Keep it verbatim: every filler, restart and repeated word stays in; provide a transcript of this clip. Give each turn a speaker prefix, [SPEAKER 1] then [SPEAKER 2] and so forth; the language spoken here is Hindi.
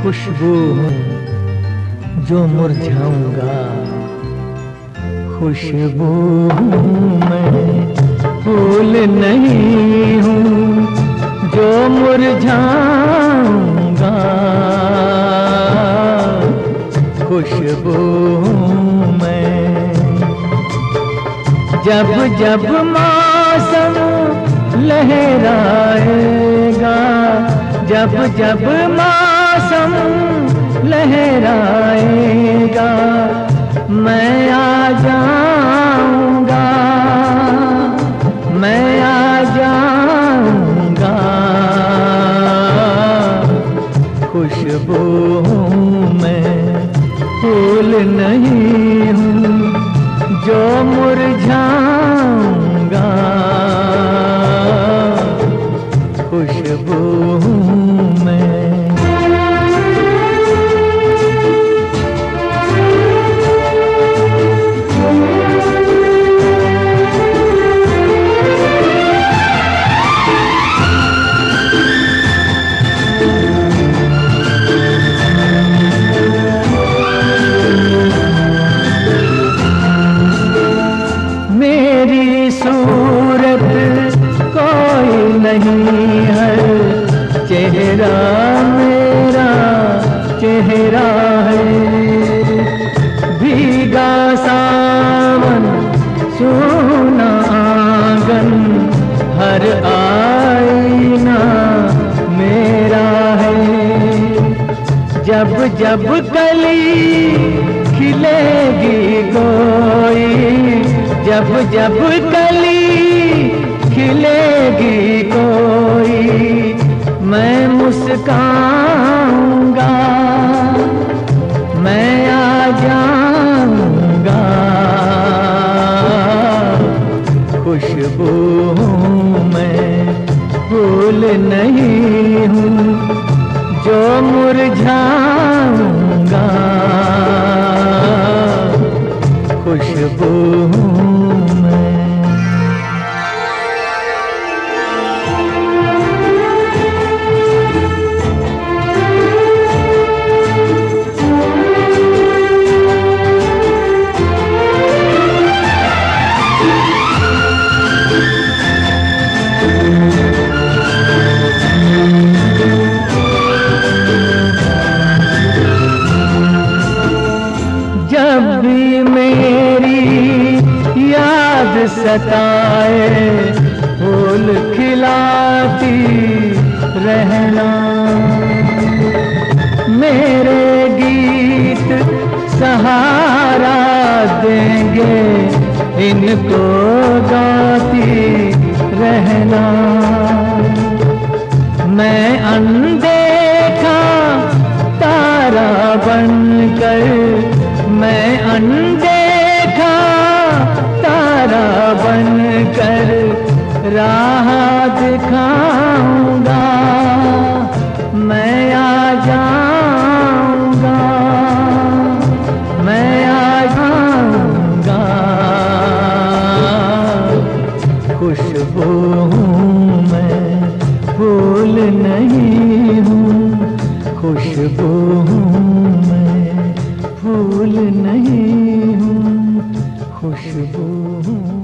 [SPEAKER 1] खुशबू हूँ जो मुरझाऊंगा, खुशबू हूँ मैं, फूल नहीं हूँ जो मुरझाऊंगा, खुशबू हूँ मैं। जब जब मौसम लहराएगा, जब जब मौसम लहराएगा, मैं आ जाऊंगा, मैं आ जाऊंगा, खुशबू हूँ मैं, फूल नहीं हूँ जो मुरझाऊंगा, खुशबू हूँ मैं। सूरत कोई नहीं है, चेहरा मेरा चेहरा है, भीगा सावन सोना आंगन, हर आईना मेरा है। जब जब कली खिलेगी कोई, जब जब कली खिलेगी कोई, मैं मुस्काऊंगा, मैं आ जाऊंगा, खुशबू हूँ मैं, फूल नहीं हूँ जो मुरझाऊंगा, खुशबू हूँ मैं। जब भी मेरी याद सताए, फूल खिलाती रहना, मेरे गीत सहारा देंगे, इनको गाती रहना। मैं अनदेखा तारा बनकर, मैं अनदेखा तारा बनकर राह दिखाऊंगा, मैं आ जाऊंगा, मैं आ जाऊंगा, खुशबू हूँ मैं, फूल नहीं हूँ, खुशबू हूँ मैं, फूल नहीं हूँ, खुशबू हूँ।